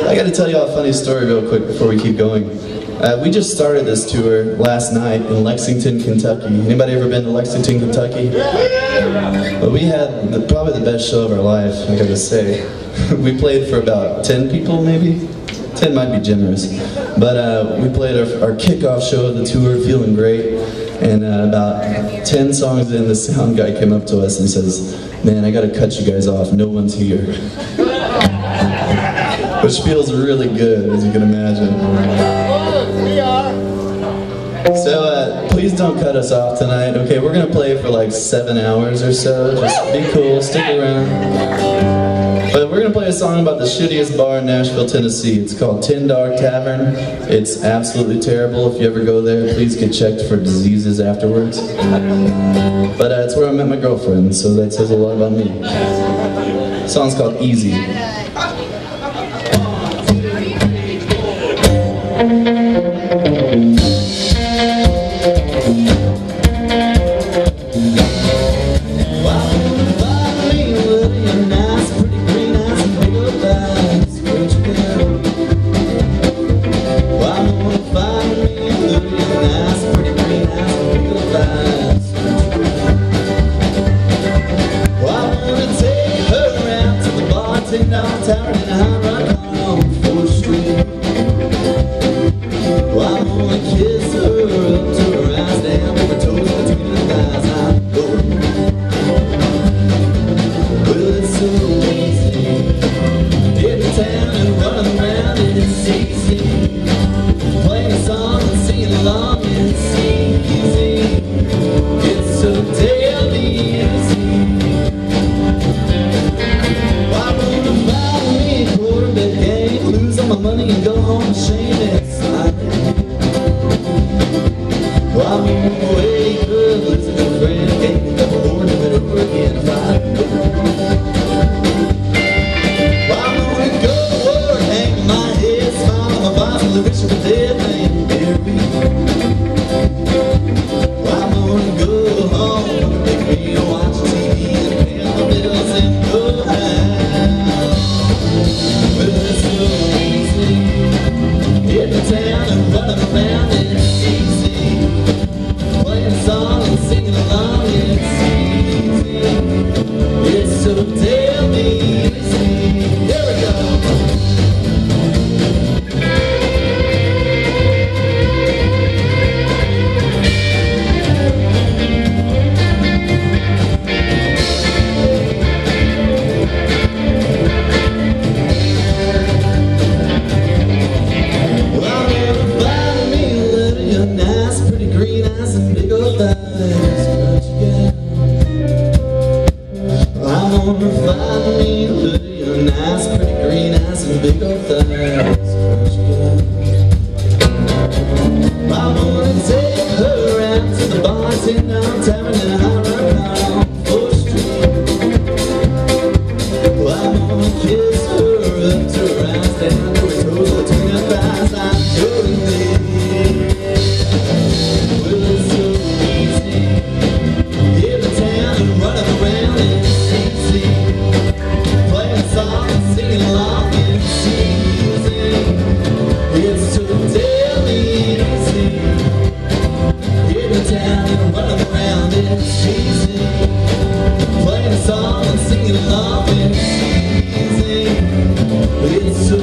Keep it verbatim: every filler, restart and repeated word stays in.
I got to tell you all a funny story real quick before we keep going. Uh, we just started this tour last night in Lexington, Kentucky. Anybody ever been to Lexington, Kentucky? Well, we had the, probably the best show of our life, I gotta say. We played for about ten people, maybe? ten might be generous. But uh, we played our, our kickoff show of the tour, feeling great. And uh, about ten songs in, the sound guy came up to us and says, "Man, I gotta cut you guys off, no one's here." Which feels really good, as you can imagine. We are. So uh, please don't cut us off tonight. Okay, we're gonna play for like seven hours or so. Just be cool, stick around. But we're gonna play a song about the shittiest bar in Nashville, Tennessee. It's called Ten Dog Tavern. It's absolutely terrible. If you ever go there, please get checked for diseases afterwards. But uh, it's where I met my girlfriend, so that says a lot about me. The song's called Easy. It's so